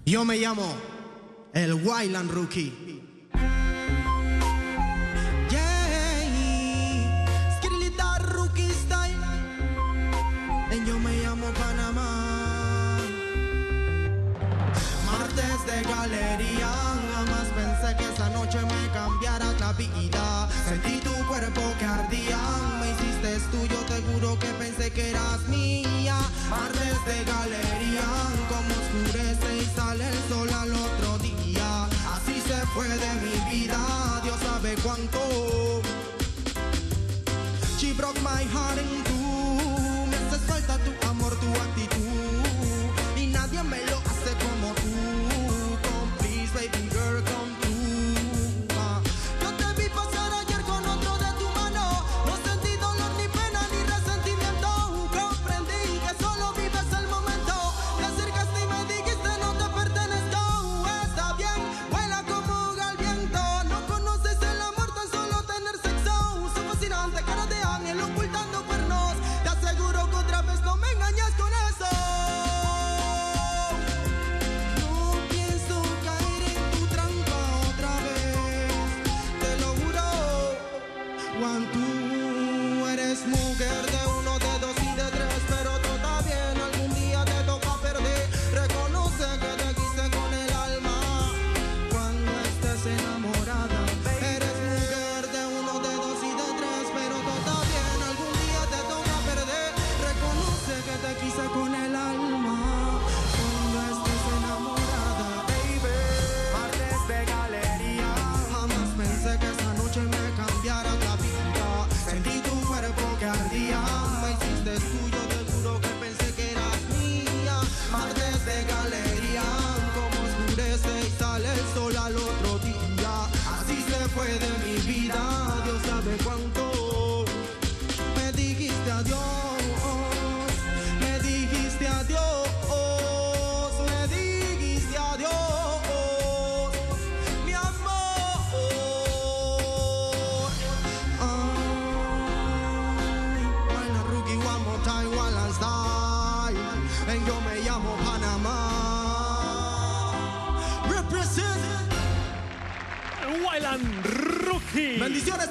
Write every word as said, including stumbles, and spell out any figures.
Yo me llamo el Wildland Rookie. Yeah, Skrilita Rookie Style. Y yo me llamo Panamá. Martes de galería. Jamás pensé que esa noche me cambiara la vida. Sentí tu cuerpo que ardía. Me hiciste tuyo, te juro que pensé que eras mía. Martes de galería. Como oscurece y sale el sol al otro día. Así se fue de mi vida, Dios sabe cuánto. She broke my heart in two. Me haces falta tu amor, tu actitud. Y nadie me lo hace como tú. Come please, baby girl, come through. Ah. Yo te vi pasar ayer con otro de tu mano. No sentí dolor, ni pena, ni resentimiento. Comprendí que solo vives el momento. Te acercaste y me dijiste no te pertenezco. Está bien, vuela como el viento. No conoces el amor, tan solo tener sexo. Su fascinante cara de ángel ocultando cuernos. Te aseguro que otra vez no me engañas con eso. No pienso caer en tu trampa otra vez. Te lo juro. Juan, tú eres mujer de uno, de dos y de tres. Pero todo está bien, algún día te toca perder. Reconoce que te quise con el alma. Cuando estés enamorada, eres mujer de uno, de dos y de tres. Pero todo está bien, algún día te toca perder. Reconoce que te quise con el alma. Cuando estés enamorada, baby. Martes de galería. Jamás pensé que esa noche me cambiara la vida. Sentí tu cuerpo que ardía. Me hiciste tuyo, te juro que pensé que eras mía. Martes de galería. Como oscurece y sale el sol al otro día. Así se fue de mi vida, Dios sabe cuánto. Me dijiste adiós, me dijiste adiós, me dijiste adiós, mi amor. Ay, Wildland Rookie, one more time, Wildland Style. Y yo me llamo Panamá. Represent. Wildland Rookie. Bendiciones.